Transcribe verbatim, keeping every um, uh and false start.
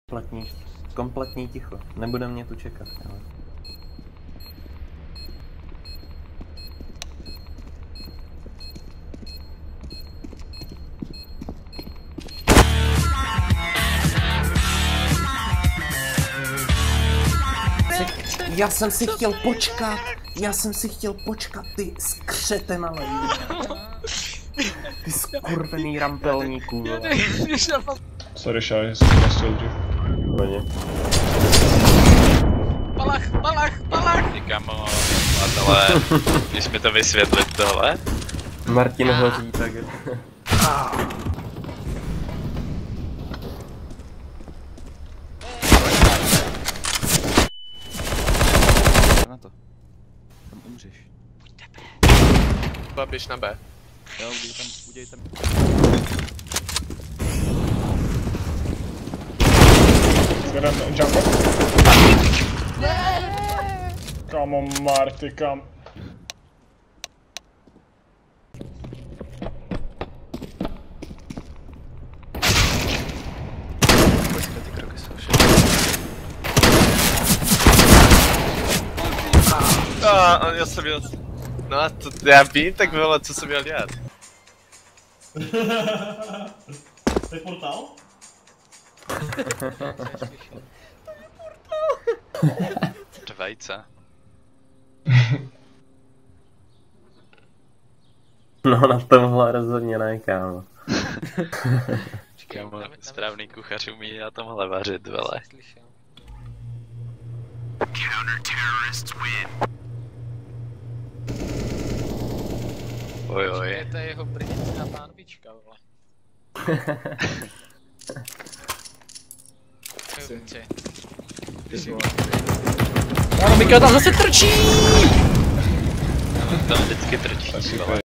Kompletní, kompletní ticho. Nebude mě tu čekat, ale... Já jsem si chtěl počkat, já jsem si chtěl počkat, ty skřete malej. Ty skurvený rampelníků, vole. Sorry, Shy, jsem nastil dřív. Hodně. Palach, palach, palach! Ty kamo, ale když mi to vysvětlit tohle? Martin hoří, tak... Na to. Tam umřeš. Běž na B. Jo, uděj tam, uděj tam. Jeden jumper. Kamo Marty, kam. Ty kroky jsou vše. A já jsem měl... No a to já vím, tak vole, co jsem měl dělat? To je portál? Vejce. No na tomhle rozhodně ne, kámo. Kámo, správný kuchař umí na tomhle vařit, vele. Oj, oj. To je jeho brněnská pánvička, vole. Ano, Mika tam zase trčí! Tam vždycky trčí.